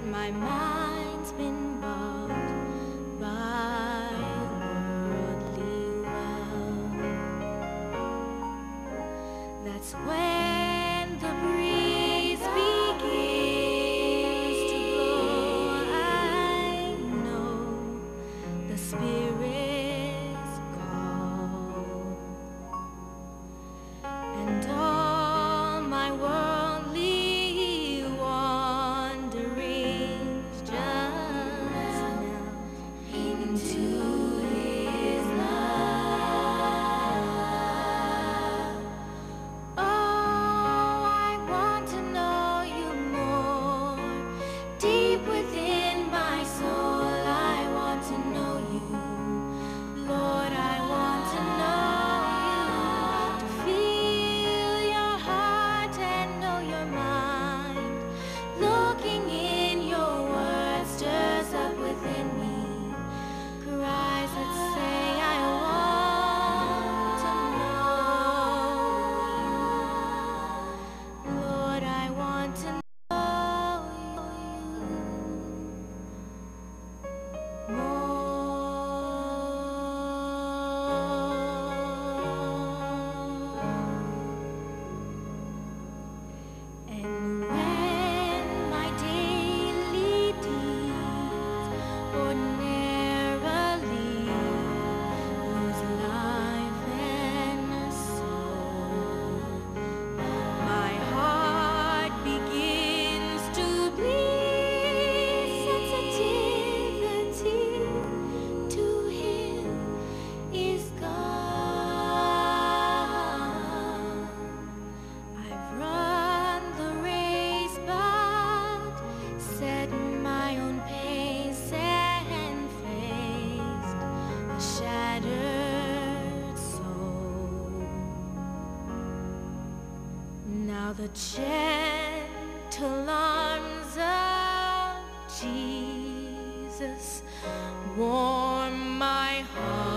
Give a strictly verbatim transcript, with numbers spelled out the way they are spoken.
My mind's been bogged by worldly wealth. That's when the breeze begins to blow. I know the Spirit's call, and all my worldly wanderings just melt into His love. Oh, I want to know You more, deep within my soul. I want to know You, Lord. I want to know You, to feel Your heart and know Your mind. Looking in Your word stirs up within me cries that say, I want to know You. Lord, I want to know You more. And when my daily deeds ordinarily lose life and soul, my heart begins to bleed. Sensitivity to Him is gone. I've run the race, but set my own pace and faced a shattered soul. Now the gentle arms of Jesus warm my heart.